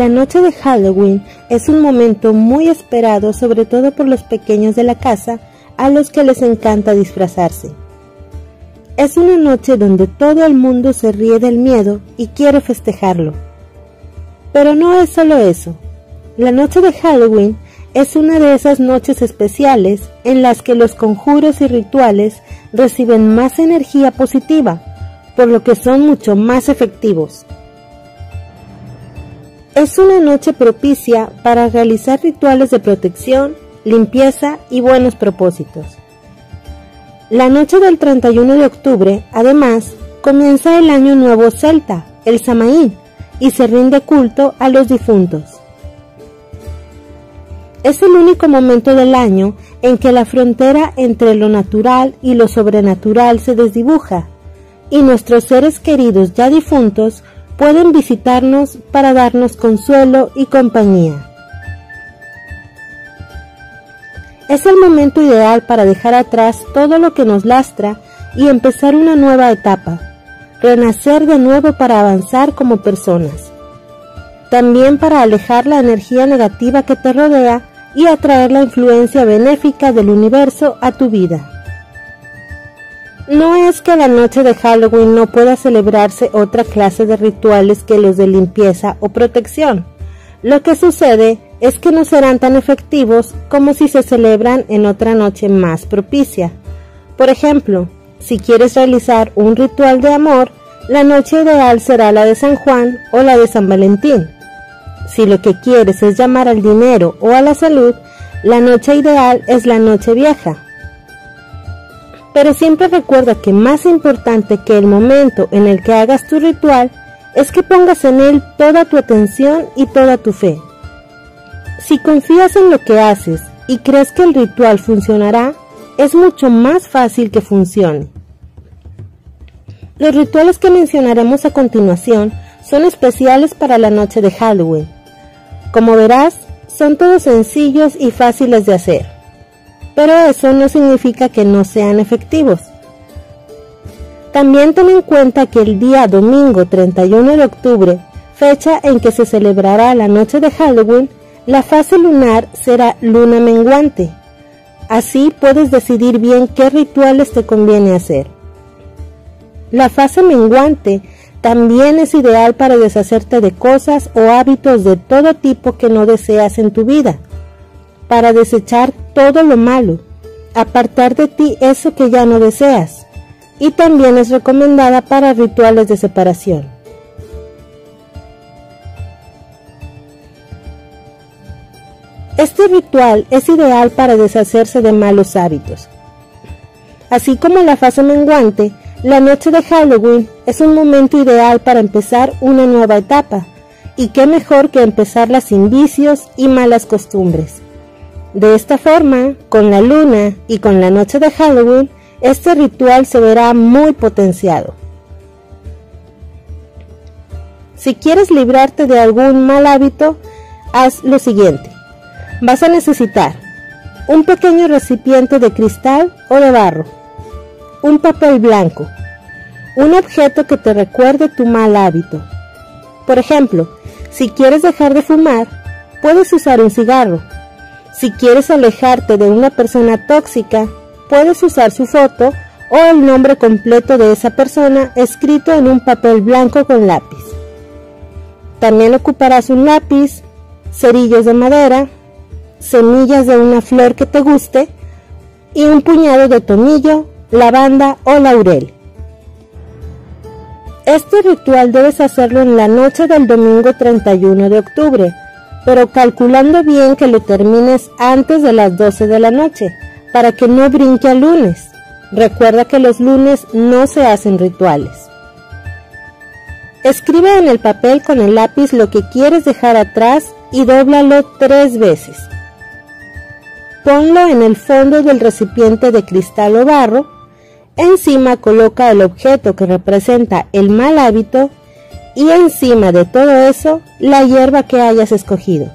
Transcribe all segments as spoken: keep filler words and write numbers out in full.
La noche de Halloween es un momento muy esperado, sobre todo por los pequeños de la casa, a los que les encanta disfrazarse. Es una noche donde todo el mundo se ríe del miedo y quiere festejarlo. Pero no es solo eso. La noche de Halloween es una de esas noches especiales en las que los conjuros y rituales reciben más energía positiva, por lo que son mucho más efectivos. Es una noche propicia para realizar rituales de protección, limpieza y buenos propósitos. La noche del treinta y uno de octubre, además, comienza el año nuevo celta, el Samaín, y se rinde culto a los difuntos. Es el único momento del año en que la frontera entre lo natural y lo sobrenatural se desdibuja, y nuestros seres queridos ya difuntos pueden visitarnos para darnos consuelo y compañía. Es el momento ideal para dejar atrás todo lo que nos lastra y empezar una nueva etapa, renacer de nuevo para avanzar como personas. También para alejar la energía negativa que te rodea y atraer la influencia benéfica del universo a tu vida. No es que la noche de Halloween no pueda celebrarse otra clase de rituales que los de limpieza o protección. Lo que sucede es que no serán tan efectivos como si se celebran en otra noche más propicia. Por ejemplo, si quieres realizar un ritual de amor, la noche ideal será la de San Juan o la de San Valentín. Si lo que quieres es llamar al dinero o a la salud, la noche ideal es la noche vieja. Pero siempre recuerda que más importante que el momento en el que hagas tu ritual es que pongas en él toda tu atención y toda tu fe. Si confías en lo que haces y crees que el ritual funcionará, es mucho más fácil que funcione. Los rituales que mencionaremos a continuación son especiales para la noche de Halloween. Como verás, son todos sencillos y fáciles de hacer, pero eso no significa que no sean efectivos. También ten en cuenta que el día domingo treinta y uno de octubre, fecha en que se celebrará la noche de Halloween, la fase lunar será luna menguante. Así puedes decidir bien qué rituales te conviene hacer. La fase menguante también es ideal para deshacerte de cosas o hábitos de todo tipo que no deseas en tu vida, para desechar todo lo malo, apartar de ti eso que ya no deseas, y también es recomendada para rituales de separación. Este ritual es ideal para deshacerse de malos hábitos. Así como la fase menguante, la noche de Halloween es un momento ideal para empezar una nueva etapa, y qué mejor que empezarla sin vicios y malas costumbres. De esta forma, con la luna y con la noche de Halloween, este ritual se verá muy potenciado. Si quieres librarte de algún mal hábito, haz lo siguiente. Vas a necesitar un pequeño recipiente de cristal o de barro, un papel blanco, un objeto que te recuerde tu mal hábito. Por ejemplo, si quieres dejar de fumar, puedes usar un cigarro. Si quieres alejarte de una persona tóxica, puedes usar su foto o el nombre completo de esa persona escrito en un papel blanco con lápiz. También ocuparás un lápiz, cerillos de madera, semillas de una flor que te guste y un puñado de tomillo, lavanda o laurel. Este ritual debes hacerlo en la noche del domingo treinta y uno de octubre, pero calculando bien que lo termines antes de las doce de la noche, para que no brinque al lunes. Recuerda que los lunes no se hacen rituales. Escribe en el papel con el lápiz lo que quieres dejar atrás y dóblalo tres veces. Ponlo en el fondo del recipiente de cristal o barro. Encima coloca el objeto que representa el mal hábito y encima de todo eso la hierba que hayas escogido.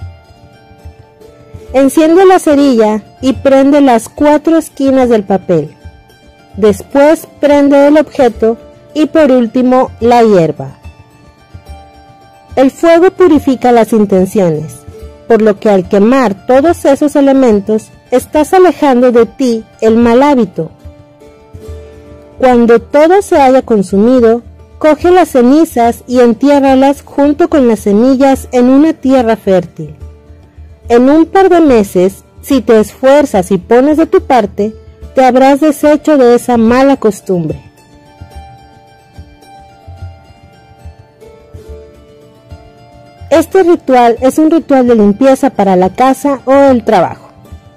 Enciende la cerilla y prende las cuatro esquinas del papel. Después prende el objeto y por último la hierba. El fuego purifica las intenciones, por lo que al quemar todos esos elementos, estás alejando de ti el mal hábito. Cuando todo se haya consumido, coge las cenizas y entiérralas junto con las semillas en una tierra fértil. En un par de meses, si te esfuerzas y pones de tu parte, te habrás deshecho de esa mala costumbre. Este ritual es un ritual de limpieza para la casa o el trabajo.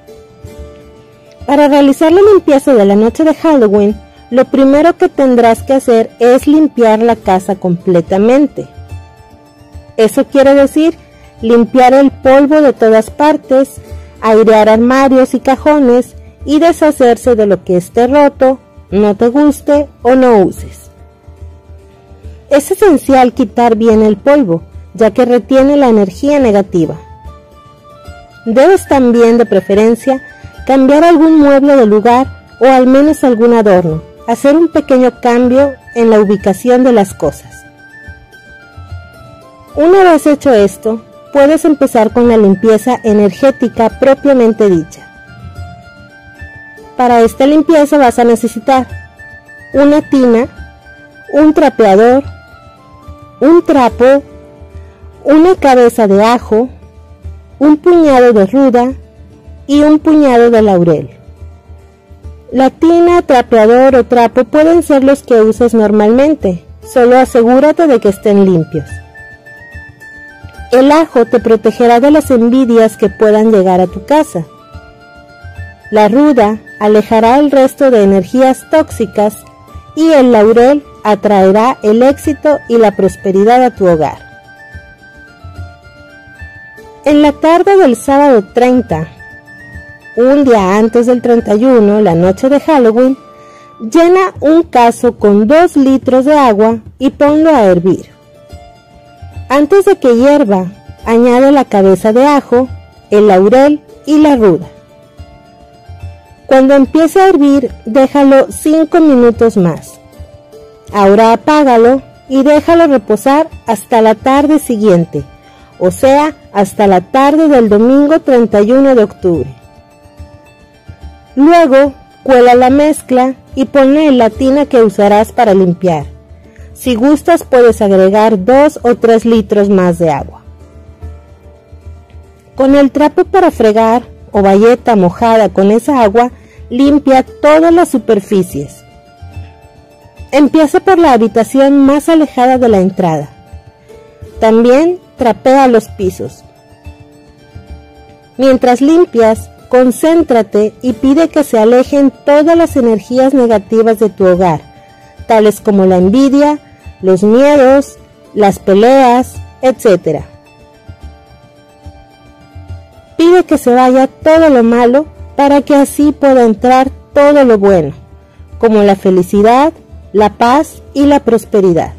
Para realizar la limpieza de la noche de Halloween, lo primero que tendrás que hacer es limpiar la casa completamente. Eso quiere decir limpiar el polvo de todas partes, airear armarios y cajones y deshacerse de lo que esté roto, no te guste o no uses. Es esencial quitar bien el polvo, ya que retiene la energía negativa. Debes también, de preferencia, cambiar algún mueble de lugar o al menos algún adorno, hacer un pequeño cambio en la ubicación de las cosas. Una vez hecho esto, puedes empezar con la limpieza energética propiamente dicha. Para esta limpieza vas a necesitar una tina, un trapeador, un trapo, una cabeza de ajo, un puñado de ruda y un puñado de laurel. La tina, trapeador o trapo pueden ser los que uses normalmente, solo asegúrate de que estén limpios. El ajo te protegerá de las envidias que puedan llegar a tu casa. La ruda alejará el resto de energías tóxicas y el laurel atraerá el éxito y la prosperidad a tu hogar. En la tarde del sábado treinta, un día antes del treinta y uno, la noche de Halloween, llena un cazo con dos litros de agua y ponlo a hervir. Antes de que hierva, añade la cabeza de ajo, el laurel y la ruda. Cuando empiece a hervir, déjalo cinco minutos más. Ahora apágalo y déjalo reposar hasta la tarde siguiente, o sea, hasta la tarde del domingo treinta y uno de octubre. Luego, cuela la mezcla y ponle en la tina que usarás para limpiar. Si gustas, puedes agregar dos o tres litros más de agua. Con el trapo para fregar o bayeta mojada con esa agua, limpia todas las superficies. Empieza por la habitación más alejada de la entrada. También trapea los pisos. Mientras limpias, concéntrate y pide que se alejen todas las energías negativas de tu hogar, tales como la envidia, los miedos, las peleas, etcétera. Pide que se vaya todo lo malo para que así pueda entrar todo lo bueno, como la felicidad, la paz y la prosperidad.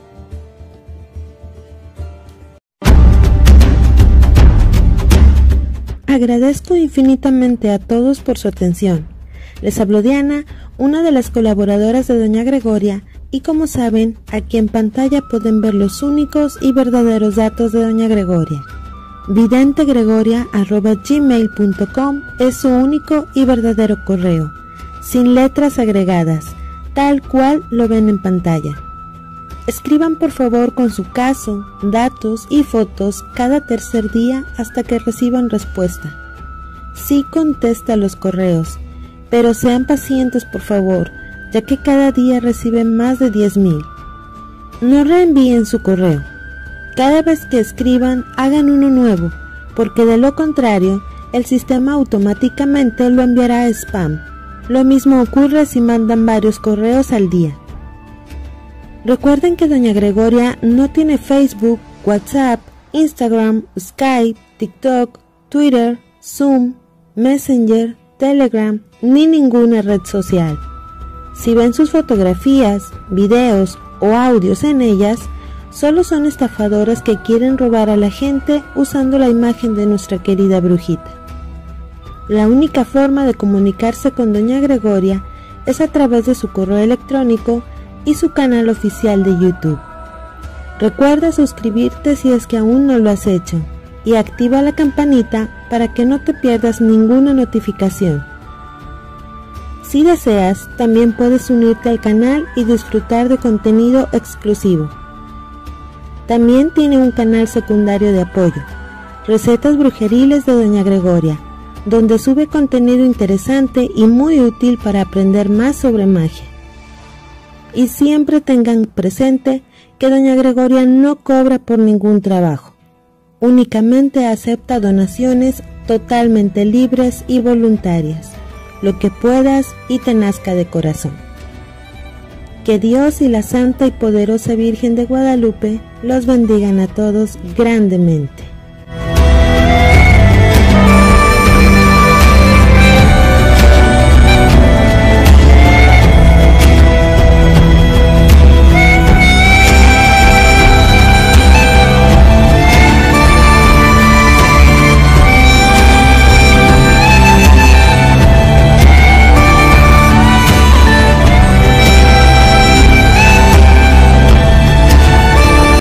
Agradezco infinitamente a todos por su atención. Les habló Diana, una de las colaboradoras de Doña Gregoria, y como saben, aquí en pantalla pueden ver los únicos y verdaderos datos de Doña Gregoria. vidente-gregoria arroba gmail punto com es su único y verdadero correo, sin letras agregadas, tal cual lo ven en pantalla. Escriban por favor con su caso, datos y fotos cada tercer día hasta que reciban respuesta. Sí contesta los correos, pero sean pacientes por favor, ya que cada día reciben más de diez mil. No reenvíen su correo. Cada vez que escriban, hagan uno nuevo, porque de lo contrario, el sistema automáticamente lo enviará a spam. Lo mismo ocurre si mandan varios correos al día. Recuerden que Doña Gregoria no tiene Facebook, WhatsApp, Instagram, Skype, TikTok, Twitter, Zoom, Messenger, Telegram, ni ninguna red social. Si ven sus fotografías, videos o audios en ellas, solo son estafadores que quieren robar a la gente usando la imagen de nuestra querida brujita. La única forma de comunicarse con Doña Gregoria es a través de su correo electrónico y su canal oficial de YouTube. Recuerda suscribirte si es que aún no lo has hecho y activa la campanita para que no te pierdas ninguna notificación. Si deseas, también puedes unirte al canal y disfrutar de contenido exclusivo. También tiene un canal secundario de apoyo, Recetas Brujeriles de Doña Gregoria, donde sube contenido interesante y muy útil para aprender más sobre magia. Y siempre tengan presente que Doña Gregoria no cobra por ningún trabajo, únicamente acepta donaciones totalmente libres y voluntarias, lo que puedas y te nazca de corazón. Que Dios y la Santa y Poderosa Virgen de Guadalupe los bendigan a todos grandemente.